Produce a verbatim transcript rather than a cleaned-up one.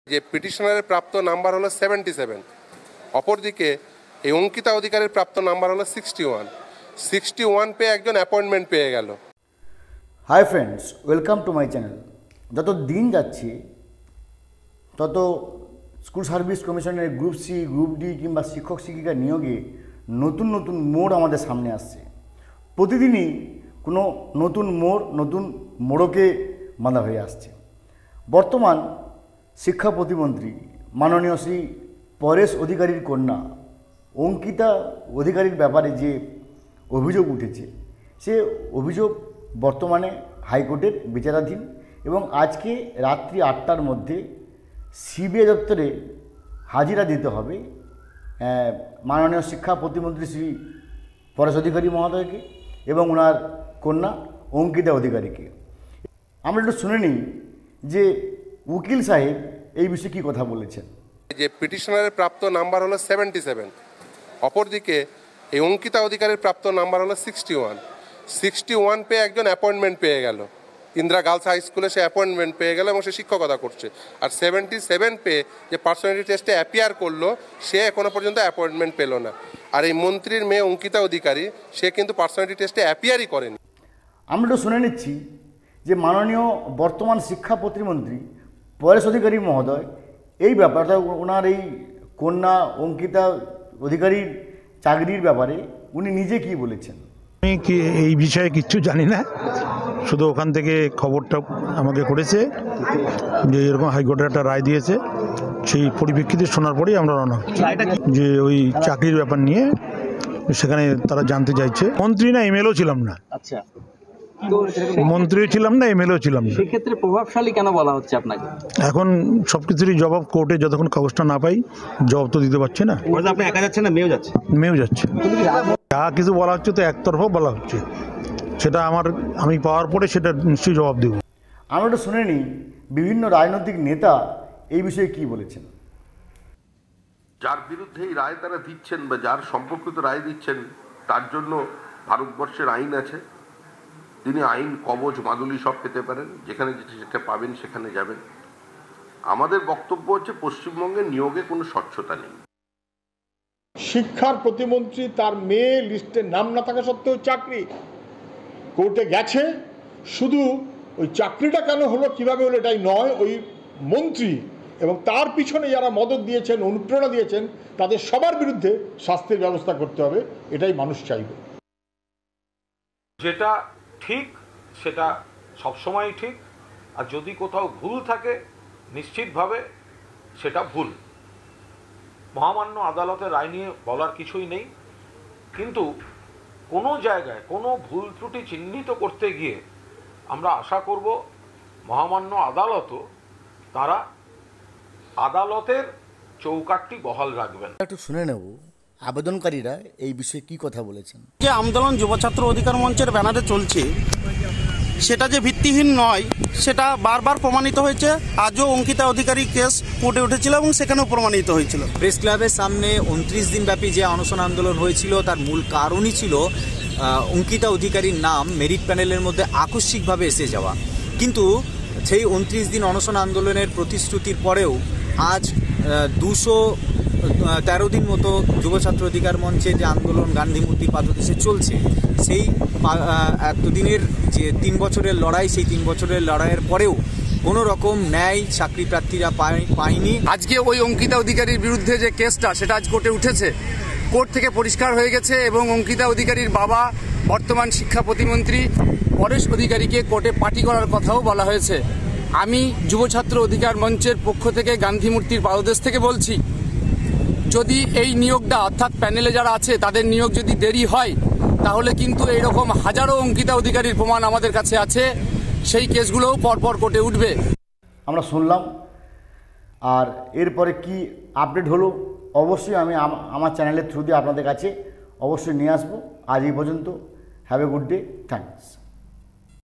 যে পিটিশনারের প্রাপ্ত নাম্বার হলো সেভেন্টি সেভেন, অপরদিকে এই অঙ্কিতা অধিকারের প্রাপ্ত নাম্বার হলো সিক্সটি ওয়ান সিক্সটি ওয়ান পেয়ে একজন অ্যাপয়েন্টমেন্ট পেয়ে গেল। Hi friends, welcome to my channel. যত দিন যাচ্ছে তত স্কুল সার্ভিস কমিশনের গ্রুপ সি, গ্রুপ ডি কিংবা শিক্ষক শিক্ষিকা নিয়োগে নতুন নতুন মোড় আমাদের সামনে আসছে। প্রতিদিনই কোনো নতুন মোড় নতুন মোড়কে বাঁধা হয়ে আসছে। বর্তমান শিক্ষা প্রতিমন্ত্রী মাননীয় শ্রী পরেশ অধিকারীর কন্যা অঙ্কিতা অধিকারীর ব্যাপারে যে অভিযোগ উঠেছে, সে অভিযোগ বর্তমানে হাইকোর্টের বিচারাধীন এবং আজকে রাত্রি আটটার মধ্যে সিবিআই দপ্তরে হাজিরা দিতে হবে মাননীয় শিক্ষা প্রতিমন্ত্রী শ্রী পরেশ অধিকারী মহোদয়কে এবং ওনার কন্যা অঙ্কিতা অধিকারীকে। আমরা একটু শুনে নিই যে উকিল সাহেব এই বিষয়ে কী কথা বলেছেন। যে পিটিশনারের প্রাপ্ত নাম্বার হলো সেভেন্টি সেভেন, অপরদিকে এই অঙ্কিতা অধিকারের প্রাপ্ত নাম্বার হলো সিক্সটি ওয়ান সিক্সটি ওয়ান পেয়ে একজন অ্যাপয়েন্টমেন্ট পেয়ে গেল। ইন্দিরা গার্লস হাই স্কুলে সে অ্যাপয়েন্টমেন্ট পেয়ে গেল এবং সে শিক্ষকতা করছে। আর সেভেন্টি সেভেন পেয়ে যে পার্সোনালিটি টেস্টে অ্যাপিয়ার করলো, সে এখনও পর্যন্ত অ্যাপয়েন্টমেন্ট পেল না। আর এই মন্ত্রীর মেয়ে অঙ্কিতা অধিকারী, সে কিন্তু পার্সোনালিটি টেস্টে অ্যাপিয়ারই করেনি। আমরা একটু শুনে নিচ্ছি যে মাননীয় বর্তমান শিক্ষা প্রতিমন্ত্রী পরেশ অধিকারী মহোদয় এই ব্যাপারটা, ওনার এই কন্যা অঙ্কিতা অধিকারীর চাকরির ব্যাপারে উনি নিজে কি বলেছেন। আমি কি এই বিষয়ে কিচ্ছু জানি না, শুধু ওখান থেকে খবরটা আমাকে করেছে যে এরকম হাইকোর্টের একটা রায় দিয়েছে, সেই পরিপ্রেক্ষিতে শোনার পরেই আমরা রওনা যে ওই চাকরির ব্যাপার নিয়ে সেখানে তারা জানতে চাইছে। মন্ত্রী না এমএলও ছিলাম না। আচ্ছা, মন্ত্রীও ছিলাম না, এমএলও ছিলাম না। সেক্ষেত্রে প্রভাবশালী কেন বলা হচ্ছে আপনাকে? এখন সব কিছুরই জবাব কোর্টে যতক্ষণ কাগজটা না পাই জবাব তো দিতে পারছে না। আপনি একা যাচ্ছেন না, মেয়েও যাচ্ছে? মেয়েও যাচ্ছে। যা কিছু বলা হচ্ছে তো একতরফা বলা হচ্ছে, সেটা আমার আমি পাওয়ার পরে সেটা নিশ্চয়ই জবাব দেব। আমরা একটু শুনে নিই বিভিন্ন রাজনৈতিক নেতা এই বিষয়ে কি বলেছেন। যার বিরুদ্ধে এই রায় তারা দিচ্ছেন বা যার সম্পর্কিত রায় দিচ্ছেন, তার জন্য ভারতবর্ষের আইন আছে। তিনি আইন কবচ মাদুলি সব পেতে পারেন, যেখানে যেটা পাবেন সেখানে যাবেন। আমাদের বক্তব্য হচ্ছে পশ্চিমবঙ্গের নিয়োগে কোনো স্বচ্ছতা নেই। শিক্ষার প্রতিমন্ত্রী তার মেয়ে লিস্টে নাম না থাকা সত্ত্বেও চাকরি কোর্টে গেছে। শুধু ওই চাকরিটা কেন হলো, কিভাবে হলো এটাই নয়, ওই মন্ত্রী এবং তার পিছনে যারা মদত দিয়েছেন, অনুপ্রেরণা দিয়েছেন, তাদের সবার বিরুদ্ধে শাস্তির ব্যবস্থা করতে হবে, এটাই মানুষ চাইবে। যেটা ঠিক সেটা সবসময়ই ঠিক, আর যদি কোথাও ভুল থাকে নিশ্চিতভাবে সেটা ভুল। মহামান্য আদালতের রায় নিয়ে বলার কিছুই নেই, কিন্তু কোনো জায়গায় কোনো ভুল ত্রুটি চিহ্নিত করতে গিয়ে আমরা আশা করব মহামান্য আদালতও তারা আদালতের চৌকাঠটি বহাল রাখবেন। একটু শুনে নেব আবেদনকারীরা এই বিষয়ে কি কথা বলেছেন। যে আন্দোলন যুব ছাত্র অধিকার মঞ্চের ব্যানারে চলছে, সেটা যে ভিত্তিহীন নয় সেটা বারবার প্রমাণিত হয়েছে। আজও অঙ্কিতা অধিকারী কেস কোর্টে উঠেছিল এবং সেখানেও প্রমাণিত হয়েছিল। প্রেস ক্লাবের সামনে উনত্রিশ দিনব্যাপী যে অনশন আন্দোলন হয়েছিল, তার মূল কারণই ছিল অঙ্কিতা অধিকারীর নাম মেরিট প্যানেলের মধ্যে আকস্মিকভাবে এসে যাওয়া। কিন্তু সেই উনত্রিশ দিন অনশন আন্দোলনের প্রতিশ্রুতির পরেও আজ দুশো তেরো দিন মতো যুব ছাত্র অধিকার মঞ্চে যে আন্দোলন গান্ধী মূর্তির পাদদেশে চলছে, সেই এতদিনের যে তিন বছরের লড়াই, সেই তিন বছরের লড়াইয়ের পরেও কোনো রকম ন্যায় চাকরি প্রার্থীরা পায়নি। আজকে ওই অঙ্কিতা অধিকারীর বিরুদ্ধে যে কেসটা, সেটা আজ কোর্টে উঠেছে, কোর্ট থেকে পরিষ্কার হয়ে গেছে এবং অঙ্কিতা অধিকারীর বাবা বর্তমান শিক্ষা প্রতিমন্ত্রী পরেশ অধিকারীকে কোর্টে পার্টি করার কথাও বলা হয়েছে। আমি যুব ছাত্র অধিকার মঞ্চের পক্ষ থেকে গান্ধী মূর্তির পাদদেশ থেকে বলছি, যদি এই নিয়োগটা অর্থাৎ প্যানেলে যারা আছে তাদের নিয়োগ যদি দেরি হয়, তাহলে কিন্তু এইরকম হাজারো অঙ্কিতা অধিকারীর প্রমাণ আমাদের কাছে আছে, সেই কেসগুলোও পরপর কোর্টে উঠবে। আমরা শুনলাম, আর এরপরে কি আপডেট হলো অবশ্যই আমি আমার চ্যানেলের থ্রু দিয়ে আপনাদের কাছে অবশ্যই নিয়ে আসবো। আজ এই পর্যন্ত। Have a good day, thanks.